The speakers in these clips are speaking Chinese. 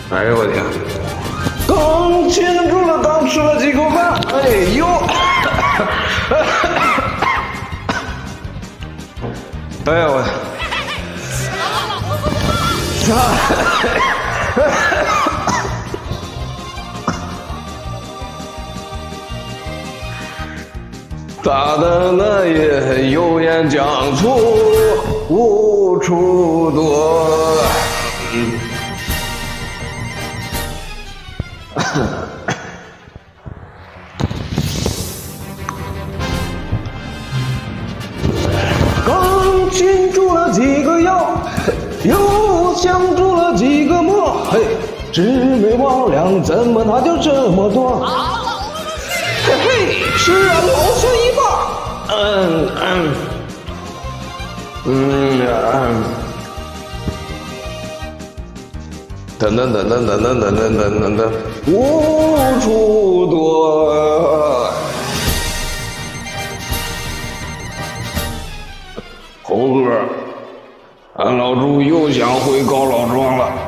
哎呦我天！刚进住了，刚吃了几口饭，哎呦！哎呦我！大的那也油盐酱醋无处躲。刚进住了几个药，又相助了几个墨，嘿，魑魅魍魉怎么他就这么多？嘿嘿，吃了老孙一把。等，无处躲。猴哥，俺老朱又想回高老庄了。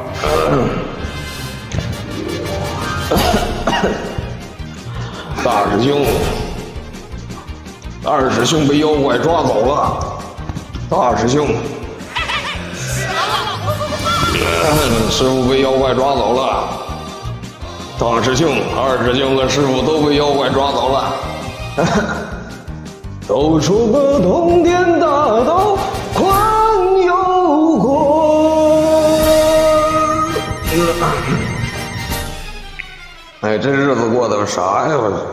大师兄，二师兄被妖怪抓走了。大师兄，师傅被妖怪抓走了。大师兄、二师兄和师傅都被妖怪抓走了。走出个通天大道，宽有阔。哎，这日子过得啥呀？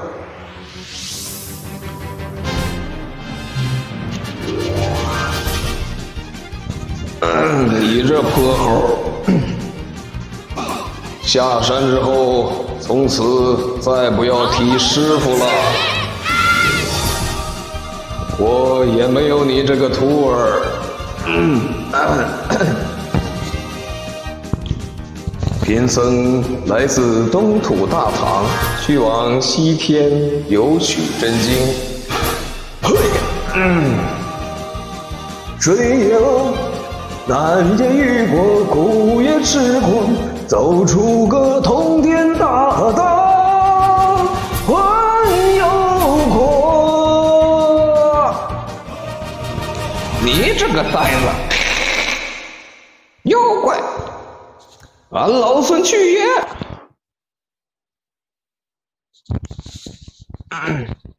你这泼猴！下山之后，从此再不要提师傅了。我也没有你这个徒儿。贫僧来自东土大唐，去往西天有取真经。水有南界遇过，苦也吃过，走出个通天大道，宽有阔。你这个呆子，妖怪，俺老孙去也！